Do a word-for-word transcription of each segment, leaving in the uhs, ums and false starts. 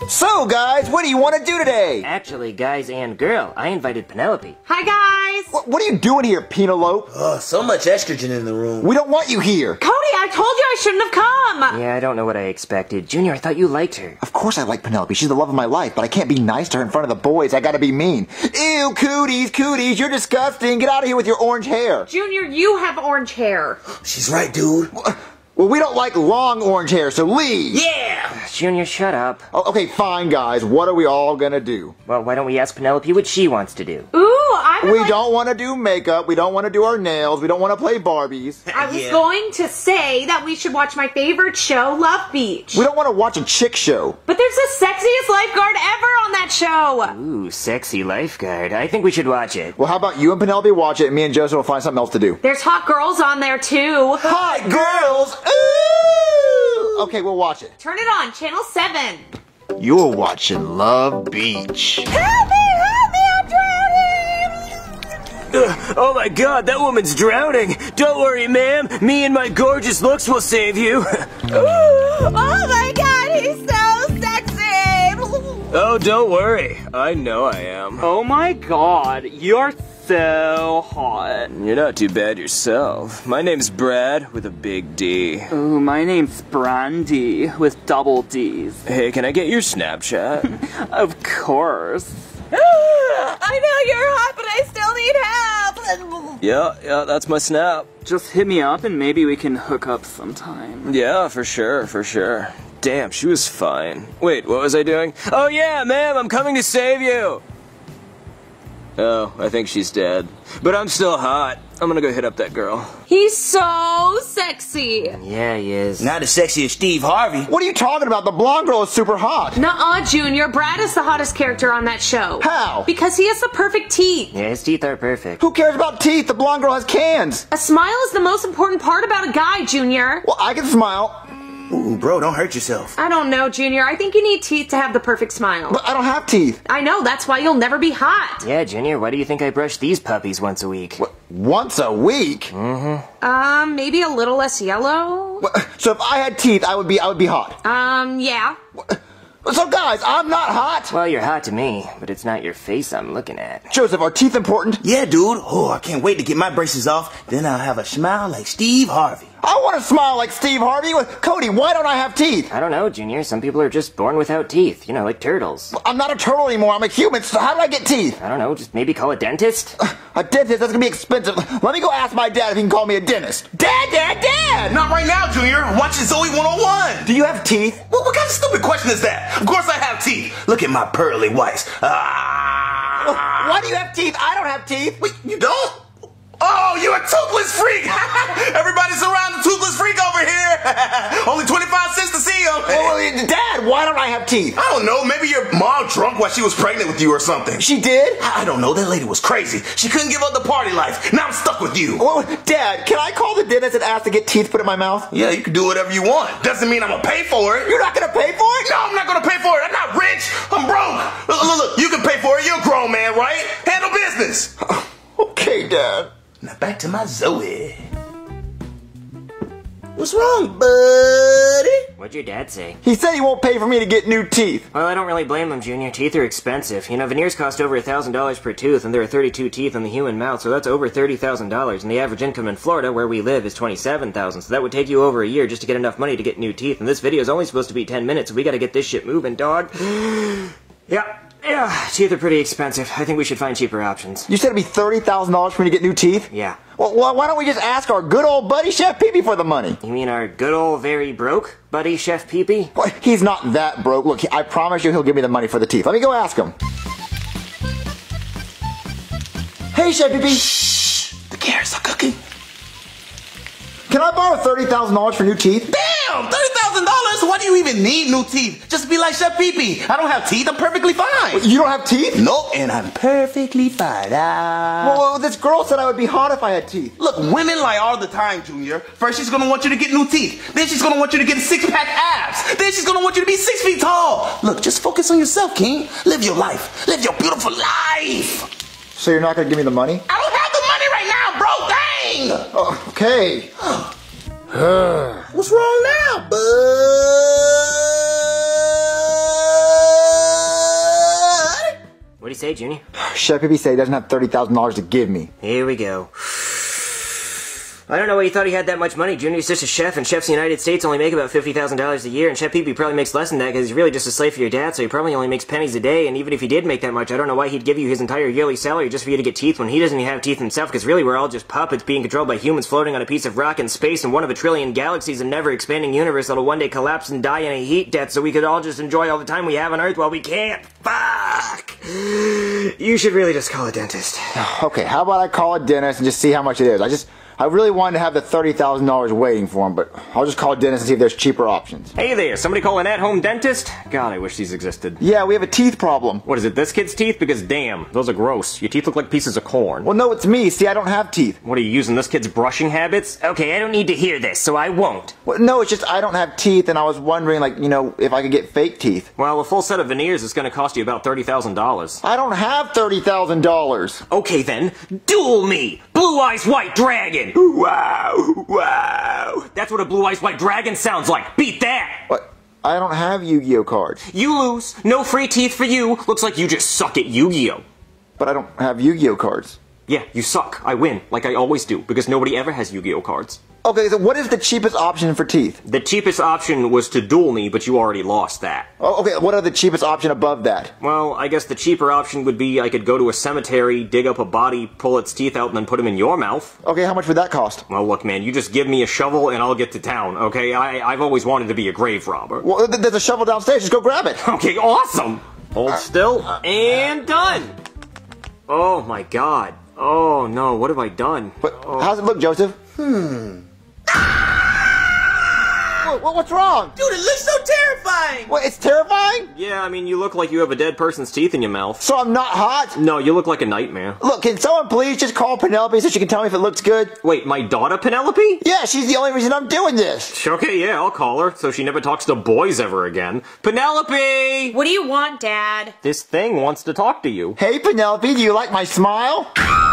So, guys, what do you want to do today? Actually, guys and girl, I invited Penelope. Hi, guys! What, what are you doing here, Penelope? Oh, so much estrogen in the room. We don't want you here. Cody, I told you I shouldn't have come! Yeah, I don't know what I expected. Junior, I thought you liked her. Of course I like Penelope. She's the love of my life, but I can't be nice to her in front of the boys. I gotta be mean. Ew, cooties, cooties, you're disgusting. Get out of here with your orange hair. Junior, you have orange hair. She's right, dude. Well, we don't like long orange hair, so leave. Yeah! Junior, shut up. Oh, okay, fine, guys. What are we all gonna do? Well, why don't we ask Penelope what she wants to do? Ooh, I We like... don't want to do makeup. We don't want to do our nails. We don't want to play Barbies. I was Yeah. going to say that we should watch my favorite show, Love Beach. We don't want to watch a chick show. But there's the sexiest lifeguard ever on that show! Ooh, sexy lifeguard. I think we should watch it. Well, how about you and Penelope watch it, and me and Joseph will find something else to do. There's hot girls on there, too. Hot girls! Ooh! Okay, we'll watch it. Turn it on, channel seven. You're watching Love Beach. Help me, help me, I'm drowning! Ugh, oh my god, that woman's drowning. Don't worry, ma'am. Me and my gorgeous looks will save you. Oh my god, he's so sexy! Oh, don't worry. I know I am. Oh my god, you're so hot. You're not too bad yourself. My name's Brad with a big D. Ooh, my name's Brandy with double D's. Hey, can I get your Snapchat? Of course. I know you're hot, but I still need help! Yeah, yeah, that's my Snap. Just hit me up and maybe we can hook up sometime. Yeah, for sure, for sure. Damn, she was fine. Wait, what was I doing? Oh yeah, ma'am, I'm coming to save you! Oh, I think she's dead. But I'm still hot. I'm gonna go hit up that girl. He's so sexy! Yeah, he is. Not as sexy as Steve Harvey. What are you talking about? The blonde girl is super hot. Nuh-uh, Junior. Brad is the hottest character on that show. How? Because he has the perfect teeth. Yeah, his teeth are perfect. Who cares about teeth? The blonde girl has cans. A smile is the most important part about a guy, Junior. Well, I can smile, Ooh, bro, don't hurt yourself. I don't know, Junior. I think you need teeth to have the perfect smile. but I don't have teeth. I know, that's why you'll never be hot. Yeah, Junior, why do you think I brush these puppies once a week? What, once a week? Um, maybe a little less yellow? What, so if I had teeth, I would be I would be hot. Um, yeah. So guys, I'm not hot. Well, you're hot to me, but it's not your face I'm looking at. Joseph, are teeth important? Yeah, dude. Oh, I can't wait to get my braces off. Then I'll have a smile like Steve Harvey. I want to smile like Steve Harvey. Cody, why don't I have teeth? I don't know, Junior. Some people are just born without teeth. You know, like turtles. I'm not a turtle anymore. I'm a human. So how do I get teeth? I don't know, just maybe call a dentist? A dentist? That's gonna be expensive. Let me go ask my dad if he can call me a dentist. Dad, dad, dad! Not right now, Junior. Watching Zoe one oh one. Do you have teeth? What, what kind of stupid question is that? Of course I have teeth. Look at my pearly whites. Ah. Why do you have teeth? I don't have teeth. Wait, you don't? Oh, you're a toothless freak. Everybody's around the toothless freak over here. Only twenty-five cents to see him. Well, Dad, why don't I have teeth? I don't know. Maybe your mom drunk while she was pregnant with you or something. She did? I don't know. That lady was crazy. She couldn't give up the party life. Now I'm stuck with you. Well, Dad, can I call the dentist and ask to get teeth put in my mouth? Yeah, you can do whatever you want. Doesn't mean I'm gonna pay for it. You're not gonna pay for it? No, I'm not gonna pay for it. I'm not rich. I'm broke. Look, look, look. You can pay for it. You're a grown man, right? Handle business. Okay, Dad. Now back to my Zoe. What's wrong, buddy? What'd your dad say? He said he won't pay for me to get new teeth. Well, I don't really blame him, Junior. Teeth are expensive. You know, veneers cost over a thousand dollars per tooth, and there are thirty-two teeth in the human mouth, so that's over thirty thousand dollars. And the average income in Florida, where we live, is twenty-seven thousand dollars. So that would take you over a year just to get enough money to get new teeth. And this video is only supposed to be ten minutes, so we gotta get this shit moving, dog. Yeah. Yeah, teeth are pretty expensive. I think we should find cheaper options. You said it'd be thirty thousand dollars for me to get new teeth? Yeah. Well, why why don't we just ask our good old buddy Chef Pee-Pee for the money? You mean our good old very broke buddy Chef Pee-Pee? Well, he's not that broke. Look, he, I promise you he'll give me the money for the teeth. Let me go ask him. Hey, Chef Pee-Pee. Shh. The carrots are cooking. Can I borrow thirty thousand dollars for new teeth? Damn! thirty thousand dollars? Why do you even need new teeth? Just be like Chef Pee-Pee. I don't have teeth. I'm perfectly fine. You don't have teeth? Nope, and I'm perfectly fine. Ah. Well, this girl said I would be hot if I had teeth. Look, women lie all the time, Junior. First, she's gonna want you to get new teeth. Then, she's gonna want you to get six-pack abs. Then, she's gonna want you to be six feet tall. Look, just focus on yourself, King. Live your life. Live your beautiful life. So you're not going to give me the money? I don't have the money right now, bro. Dang. Oh, okay. What's wrong now, bud? say, Junior? Chef Pee Pee said he doesn't have thirty thousand dollars to give me. Here we go. I don't know why you thought he had that much money. Junior's just a chef, and chefs in the United States only make about fifty thousand dollars a year, and Chef Pee Pee probably makes less than that because he's really just a slave for your dad, so he probably only makes pennies a day, and even if he did make that much, I don't know why he'd give you his entire yearly salary just for you to get teeth when he doesn't even have teeth himself, because really we're all just puppets being controlled by humans floating on a piece of rock in space in one of a trillion galaxies and never-expanding universe that'll one day collapse and die in a heat death so we could all just enjoy all the time we have on Earth while we can't. Fuck! You should really just call a dentist. Okay, how about I call a dentist and just see how much it is? I just... I really wanted to have the thirty thousand dollars waiting for him, but I'll just call a dentist and see if there's cheaper options. Hey there, somebody call an at-home dentist? God, I wish these existed. Yeah, we have a teeth problem. What is it, this kid's teeth? Because damn, those are gross. Your teeth look like pieces of corn. Well, no, it's me. See, I don't have teeth. What are you using, this kid's brushing habits? Okay, I don't need to hear this, so I won't. Well, no, it's just I don't have teeth, and I was wondering, like, you know, if I could get fake teeth. Well, a full set of veneers is going to cost you about thirty thousand dollars. I don't have thirty thousand dollars. Okay then, duel me! Blue Eyes White Dragon! Wow, wow. That's what a Blue Eyes White Dragon sounds like. Beat that! What? I don't have Yu-Gi-Oh cards. You lose. No free teeth for you. Looks like you just suck at Yu-Gi-Oh! But I don't have Yu-Gi-Oh cards. Yeah, you suck. I win, like I always do, because nobody ever has Yu-Gi-Oh cards. Okay, so what is the cheapest option for teeth? The cheapest option was to duel me, but you already lost that. Oh, okay, what are the cheapest option above that? Well, I guess the cheaper option would be I could go to a cemetery, dig up a body, pull its teeth out, and then put them in your mouth. Okay, how much would that cost? Well, look, man, you just give me a shovel and I'll get to town, okay? I, I've always wanted to be a grave robber. Well, th there's a shovel downstairs, just go grab it. Okay, awesome! Hold still, and done! Oh my god. Oh no, what have I done? But oh. How's it look, Joseph? Hmm. What, what's wrong? Dude, it looks so terrifying! What, it's terrifying? Yeah, I mean, you look like you have a dead person's teeth in your mouth. So I'm not hot? No, you look like a nightmare. Look, can someone please just call Penelope so she can tell me if it looks good? Wait, my daughter Penelope? Yeah, she's the only reason I'm doing this. Okay, yeah, I'll call her, so she never talks to boys ever again. Penelope! What do you want, Dad? This thing wants to talk to you. Hey, Penelope, do you like my smile?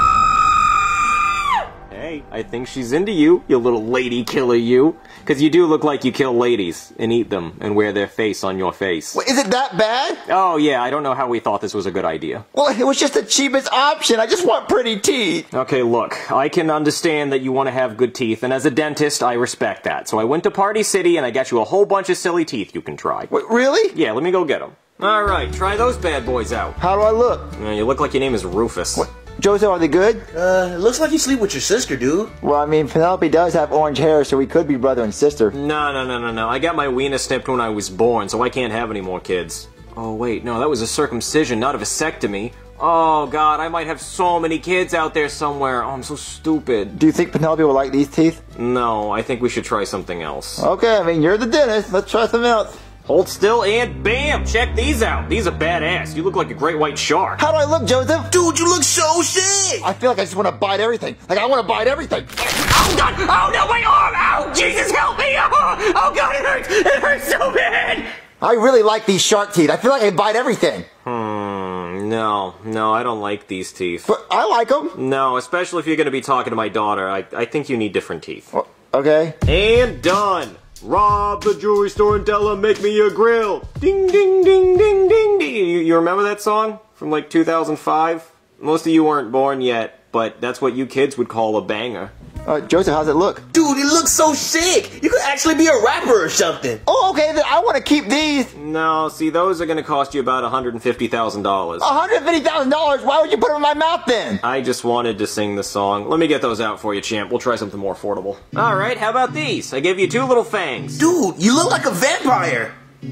Hey, I think she's into you, you little lady killer you. Because you do look like you kill ladies, and eat them, and wear their face on your face. Wait, is it that bad? Oh yeah, I don't know how we thought this was a good idea. Well, it was just the cheapest option. I just want pretty teeth. Okay, look, I can understand that you want to have good teeth, and as a dentist, I respect that. So I went to Party City, and I got you a whole bunch of silly teeth you can try. Wait, really? Yeah, let me go get them. Alright, try those bad boys out. How do I look? Uh, you look like your name is Rufus. What? Joseph, are they good? Uh, it looks like you sleep with your sister, dude. Well, I mean, Penelope does have orange hair, so we could be brother and sister. No, no, no, no, no. I got my wiener snipped when I was born, so I can't have any more kids. Oh, wait, no, that was a circumcision, not a vasectomy. Oh, God, I might have so many kids out there somewhere. Oh, I'm so stupid. Do you think Penelope will like these teeth? No, I think we should try something else. Okay, I mean, you're the dentist. Let's try something else. Hold still and bam! Check these out. These are badass. You look like a great white shark. How do I look, Joseph? Dude, you look so sick! I feel like I just want to bite everything. Like, I want to bite everything. Oh God! Oh no, my arm! Ow! Jesus, help me! Oh, oh God, it hurts! It hurts so bad! I really like these shark teeth. I feel like I can bite everything. Hmm, no, no, I don't like these teeth. But I like them. No, especially if you're going to be talking to my daughter. I, I think you need different teeth. Well, okay. And done! Rob the jewelry store and tell them make me a grill. Ding, ding, ding, ding, ding, ding. You, you remember that song from like two thousand five? Most of you weren't born yet, but that's what you kids would call a banger. Uh, Joseph, how's it look? Dude, it looks so sick! You could actually be a rapper or something! Oh, okay, then I want to keep these. No, see, those are going to cost you about one hundred fifty thousand dollars. one hundred fifty thousand dollars? Why would you put them in my mouth then? I just wanted to sing the song. Let me get those out for you, champ. We'll try something more affordable. Alright, how about these? I gave you two little fangs. Dude, you look like a vampire!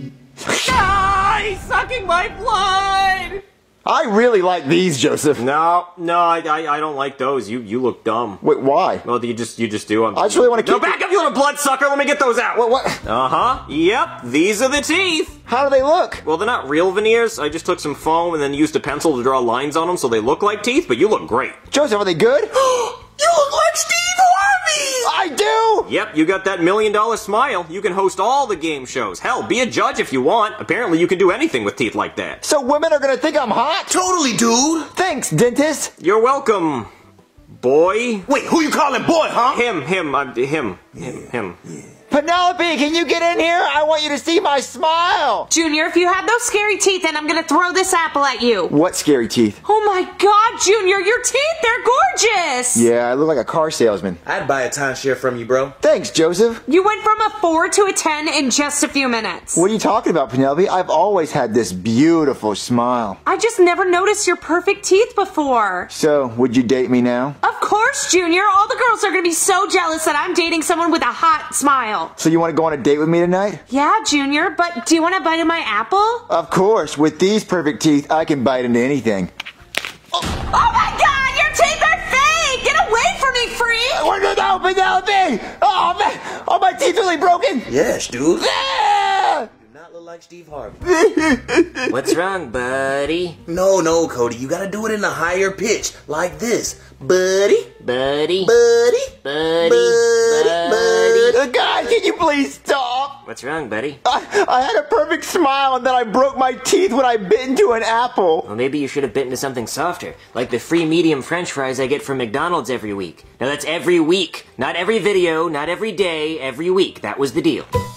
Ah, he's sucking my blood! I really like these, Joseph. No, no, I, I, I don't like those. You, you look dumb. Wait, why? Well, you just, you just do. I'm, I just really want to No, keep... back up, you little bloodsucker! Let me get those out! What, what? Uh-huh. Yep, these are the teeth! How do they look? Well, they're not real veneers. I just took some foam and then used a pencil to draw lines on them so they look like teeth, but you look great. Joseph, are they good? You look like Steve Harvey! I do! Yep, you got that million dollar smile. You can host all the game shows. Hell, be a judge if you want. Apparently you can do anything with teeth like that. So women are gonna think I'm hot? Totally, dude! Thanks, dentist. You're welcome, boy. Wait, who you calling boy, huh? Him, him, I'm, him, him, him. Penelope, can you get in here? I want you to see my smile. Junior, if you have those scary teeth, then I'm gonna throw this apple at you. What scary teeth? Oh my God, Junior, your teeth, they're gorgeous. Yeah, I look like a car salesman. I'd buy a timeshare from you, bro. Thanks, Joseph. You went from a four to a ten in just a few minutes. What are you talking about, Penelope? I've always had this beautiful smile. I just never noticed your perfect teeth before. So, would you date me now? Of course, Junior. All the girls are gonna be so jealous that I'm dating someone with a hot smile. So you want to go on a date with me tonight? Yeah, Junior, but do you want to bite of my apple? Of course. With these perfect teeth, I can bite into anything. Oh, oh my God! Your teeth are fake! Get away from me, freak! I want to know, Penelope! Oh, man! Oh, my teeth really broken! Yes, dude. Ah! You do not look like Steve Harvey. What's wrong, buddy? No, no, Cody. You gotta do it in a higher pitch, like this. Buddy, Buddy? buddy, Buddy? buddy, buddy. Uh, God, can you please stop? What's wrong, buddy? I, I had a perfect smile and then I broke my teeth when I bit into an apple. Well, maybe you should have bitten into something softer, like the free medium french fries I get from McDonald's every week. Now that's every week. Not every video, not every day, every week. That was the deal.